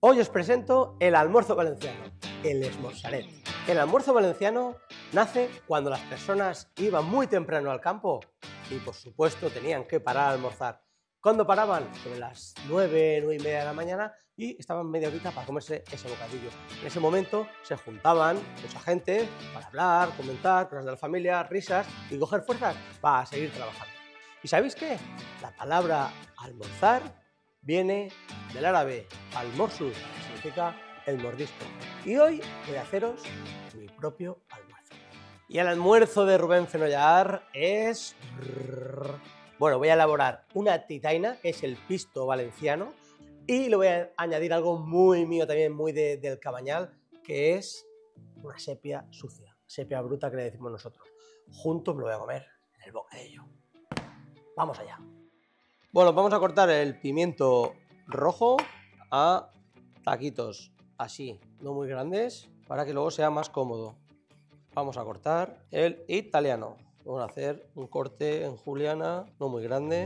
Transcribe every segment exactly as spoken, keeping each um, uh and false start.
Hoy os presento el almuerzo valenciano, el esmorzaret. El almuerzo valenciano nace cuando las personas iban muy temprano al campo y, por supuesto, tenían que parar a almorzar. ¿Cuándo paraban? Sobre las nueve, nueve y media de la mañana y estaban media horita para comerse ese bocadillo. En ese momento se juntaban mucha gente para hablar, comentar, cosas de la familia, risas y coger fuerzas para seguir trabajando. ¿Y sabéis qué? La palabra almorzar viene del árabe al-morsus, que significa el mordisco. Y hoy voy a haceros mi propio almuerzo. Y el almuerzo de Rubén Fenollar es... Bueno, voy a elaborar una titaina, que es el pisto valenciano, y le voy a añadir algo muy mío también, muy de, del Cabañal, que es una sepia sucia, sepia bruta que le decimos nosotros. Juntos me lo voy a comer en el bocadillo. Vamos allá. Bueno, vamos a cortar el pimiento rojo a taquitos, así, no muy grandes, para que luego sea más cómodo. Vamos a cortar el italiano. Vamos a hacer un corte en juliana, no muy grande.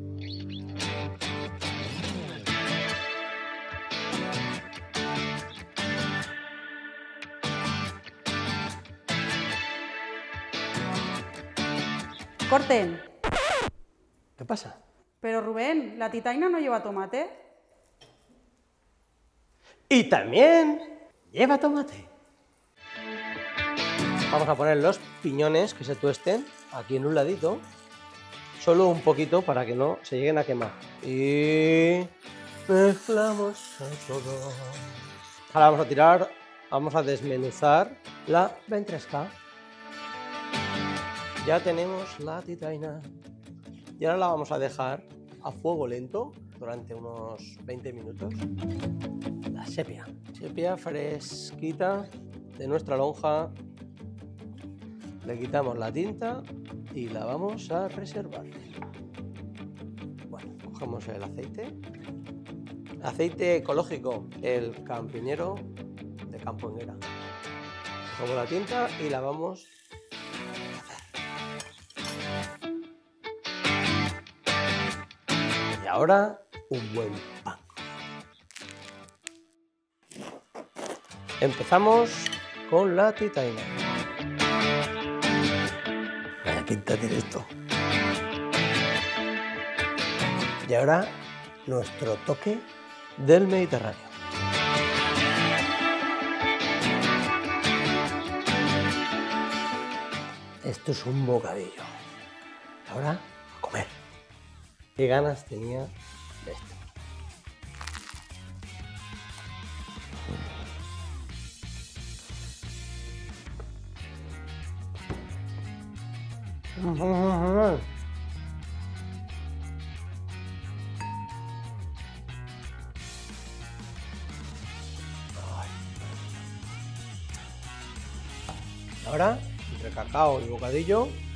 Corten. ¿Qué pasa? Pero Rubén, la titaina no lleva tomate. Y también lleva tomate. Vamos a poner los piñones que se tuesten aquí en un ladito, solo un poquito para que no se lleguen a quemar. Y mezclamos todo. Ahora vamos a tirar, vamos a desmenuzar la ventresca. Ya tenemos la titaina. Y ahora la vamos a dejar a fuego lento durante unos veinte minutos. La sepia, sepia fresquita de nuestra lonja. Le quitamos la tinta y la vamos a reservar. Bueno, cogemos el aceite. Aceite ecológico, el campiñero de Campo-Enguera. Cogemos la tinta y la vamos a hacer. Y ahora un buen pan. Empezamos con la titaina. Vaya pinta tiene esto. Y ahora nuestro toque del Mediterráneo. Esto es un bocadillo. Ahora a comer. Qué ganas tenía de esto. Ahora, entre cacao y bocadillo,